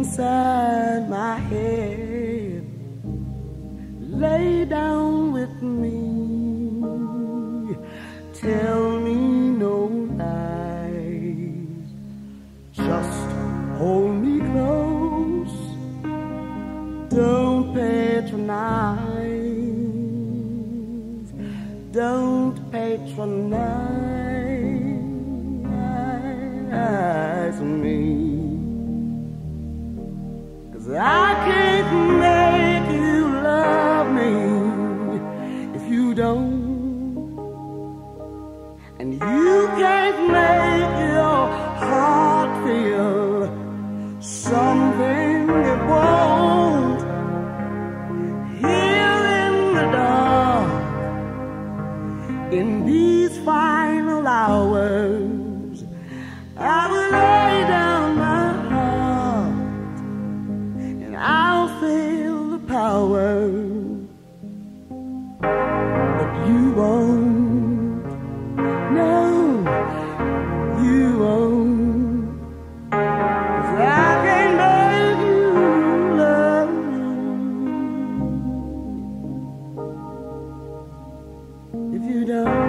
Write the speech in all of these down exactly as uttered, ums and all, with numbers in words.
inside my head. Lay down with me, tell me no lies, just hold me close, don't patronize, don't patronize me, 'cause I can't make you love me if you don't, and you can't make your heart feel something it won't. Here in the dark, in these final hours, I will lay down my heart and I'll feel the power, but you won't. No, you won't, 'cause I can't make you love me if you don't.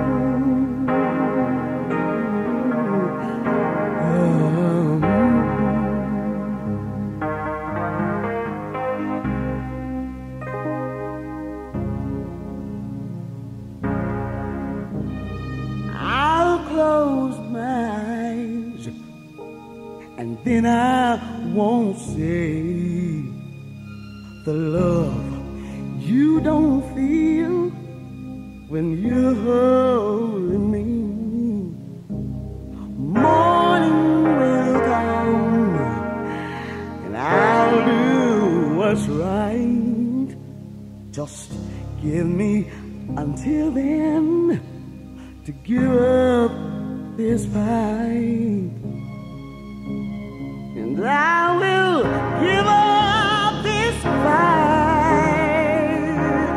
Close my eyes, and then I won't say the love you don't feel when you're holding me. Morning will come, and I'll do what's right. Just give me until then to give up this fight, and I will give up this fight,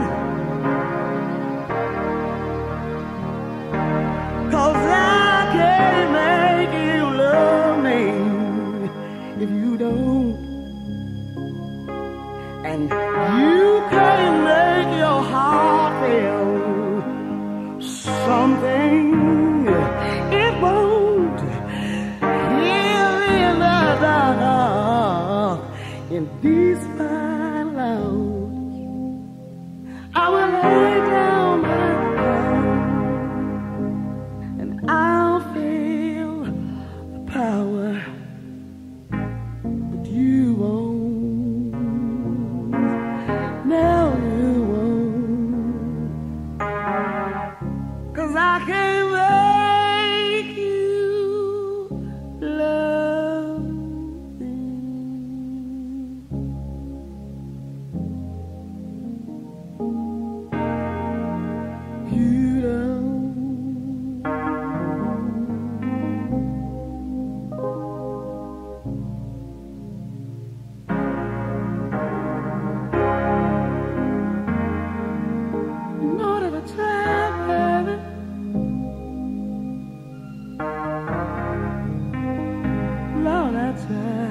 'cause I can't make you love me if you don't, and you can't make your heart feel something it won't. Here in the dark, in these final hours, I will lay down my heart and I'll feel the power, but you won't. No, you won't, 'cause I can't make you love me. You don't. Not at a time, baby. Lord, I try.